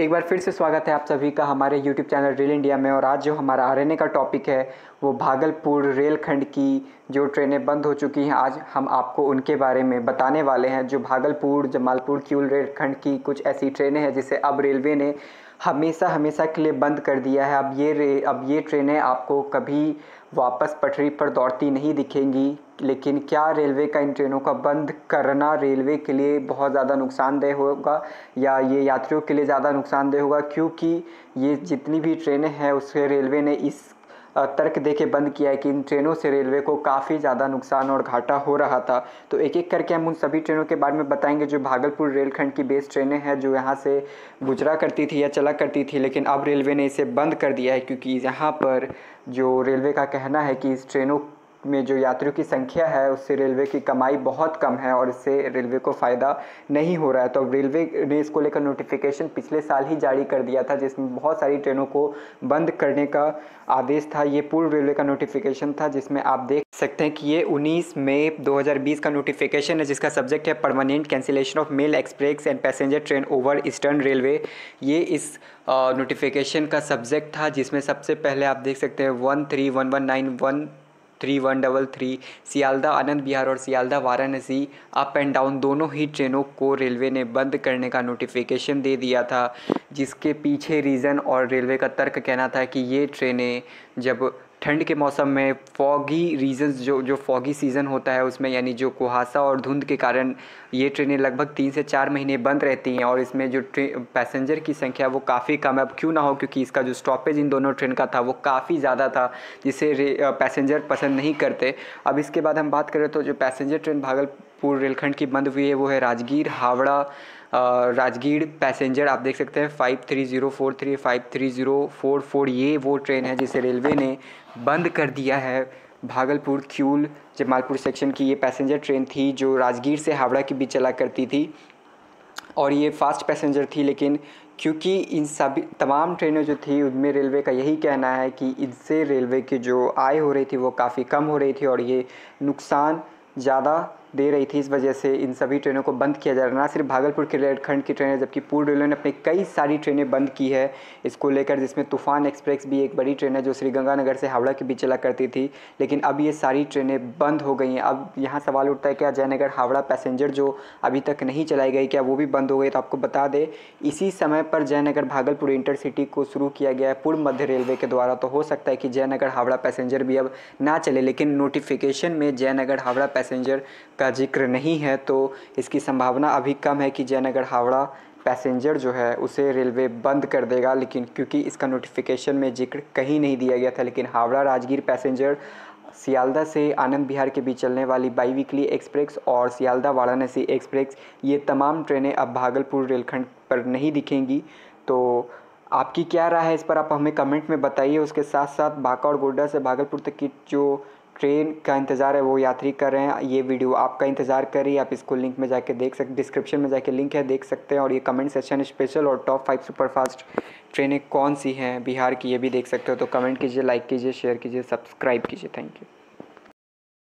एक बार फिर से स्वागत है आप सभी का हमारे YouTube चैनल रेल इंडिया में। और आज जो हमारा आरएनए का टॉपिक है वो भागलपुर रेल खंड की जो ट्रेनें बंद हो चुकी हैं, आज हम आपको उनके बारे में बताने वाले हैं। जो भागलपुर जमालपुर किऊल रेल खंड की कुछ ऐसी ट्रेनें हैं जिसे अब रेलवे ने हमेशा के लिए बंद कर दिया है। अब ये ट्रेनें आपको कभी वापस पटरी पर दौड़ती नहीं दिखेंगी। लेकिन क्या रेलवे का इन ट्रेनों का बंद करना रेलवे के लिए बहुत ज़्यादा नुकसानदेह होगा या ये यात्रियों के लिए ज़्यादा नुकसानदेह होगा? क्योंकि ये जितनी भी ट्रेनें हैं उससे रेलवे ने इस तर्क दे के बंद किया है कि इन ट्रेनों से रेलवे को काफ़ी ज़्यादा नुकसान और घाटा हो रहा था। तो एक एक करके हम उन सभी ट्रेनों के बारे में बताएंगे जो भागलपुर रेलखंड की बेस ट्रेनें हैं, जो यहाँ से गुजरा करती थी या चला करती थी, लेकिन अब रेलवे ने इसे बंद कर दिया है। क्योंकि यहाँ पर जो रेलवे का कहना है कि इस ट्रेनों में जो यात्रियों की संख्या है उससे रेलवे की कमाई बहुत कम है और इससे रेलवे को फ़ायदा नहीं हो रहा है। तो अब रेलवे ने इसको लेकर नोटिफिकेशन पिछले साल ही जारी कर दिया था, जिसमें बहुत सारी ट्रेनों को बंद करने का आदेश था। ये पूर्व रेलवे का नोटिफिकेशन था, जिसमें आप देख सकते हैं कि ये 19 मई 2020 का नोटिफिकेशन है, जिसका सब्जेक्ट है permanent cancellation of mail express and passenger train over Eastern Railway. ये इस नोटिफिकेशन का सब्जेक्ट था, जिसमें सबसे पहले आप देख सकते हैं 1311913133 सियालदह आनंद विहार और Sealdah Varanasi up and down दोनों ही ट्रेनों को रेलवे ने बंद करने का नोटिफिकेशन दे दिया था। जिसके पीछे रीज़न और रेलवे का तर्क कहना था कि ये ट्रेनें जब ठंड के मौसम में फॉगी रीजन्स जो फॉगी सीज़न होता है उसमें, यानी जो कुहासा और धुंध के कारण ये ट्रेनें लगभग 3 से 4 महीने बंद रहती हैं और इसमें जो पैसेंजर की संख्या वो काफ़ी कम है। अब क्यों ना हो, क्योंकि इसका जो स्टॉपेज इन दोनों ट्रेन का था वो काफ़ी ज़्यादा था, जिसे पैसेंजर पसंद नहीं करते। अब इसके बाद हम बात करें तो जो पैसेंजर ट्रेन भागलपुर रेलखंड की बंद हुई है वो है राजगीर हावड़ा राजगीर पैसेंजर। आप देख सकते हैं 53043 53044, ये वो ट्रेन है जिसे रेलवे ने बंद कर दिया है। भागलपुर किऊल जमालपुर सेक्शन की ये पैसेंजर ट्रेन थी जो राजगीर से हावड़ा के बीच चला करती थी और ये फास्ट पैसेंजर थी। लेकिन क्योंकि इन सभी तमाम ट्रेनें जो थी उनमें रेलवे का यही कहना है कि इनसे रेलवे की जो आय हो रही थी वो काफ़ी कम हो रही थी और ये नुकसान ज़्यादा दे रही थी। इस वजह से इन सभी ट्रेनों को बंद किया जा रहा है। ना सिर्फ भागलपुर के रेलखंड की ट्रेनें, जबकि पूर्व रेलवे ने अपनी कई सारी ट्रेनें बंद की है इसको लेकर, जिसमें तूफान एक्सप्रेस भी एक बड़ी ट्रेन है जो श्रीगंगानगर से हावड़ा के बीच चला करती थी। लेकिन अब ये सारी ट्रेनें बंद हो गई हैं। अब यहाँ सवाल उठता है क्या जयनगर हावड़ा पैसेंजर जो अभी तक नहीं चलाई गई, क्या वो भी बंद हो गई? तो आपको बता दें, इसी समय पर जयनगर भागलपुर इंटरसिटी को शुरू किया गया है पूर्व मध्य रेलवे के द्वारा। तो हो सकता है कि जयनगर हावड़ा पैसेंजर भी अब ना चले, लेकिन नोटिफिकेशन में जयनगर हावड़ा पैसेंजर का जिक्र नहीं है। तो इसकी संभावना अभी कम है कि जयनगर हावड़ा पैसेंजर जो है उसे रेलवे बंद कर देगा। लेकिन क्योंकि इसका नोटिफिकेशन में जिक्र कहीं नहीं दिया गया था, लेकिन हावड़ा राजगीर पैसेंजर, सियालदह से आनंद विहार के बीच चलने वाली बाई वीकली एक्सप्रेस और सियालदह वाराणसी एक्सप्रेस, ये तमाम ट्रेनें अब भागलपुर रेलखंड पर नहीं दिखेंगी। तो आपकी क्या राय है इस पर, आप हमें कमेंट में बताइए। उसके साथ साथ बांका और गोड्डा से भागलपुर तक की जो ट्रेन का इंतज़ार है वो यात्री कर रहे हैं, ये वीडियो आपका इंतज़ार कर रही है। आप इसको लिंक में जाके देख सकते, डिस्क्रिप्शन में जाके लिंक है, देख सकते हैं। और ये कमेंट सेक्शन स्पेशल और टॉप 5 सुपरफास्ट ट्रेनें कौन सी हैं बिहार की, ये भी देख सकते हो। तो कमेंट कीजिए, लाइक कीजिए, शेयर कीजिए, सब्सक्राइब कीजिए। Thank you.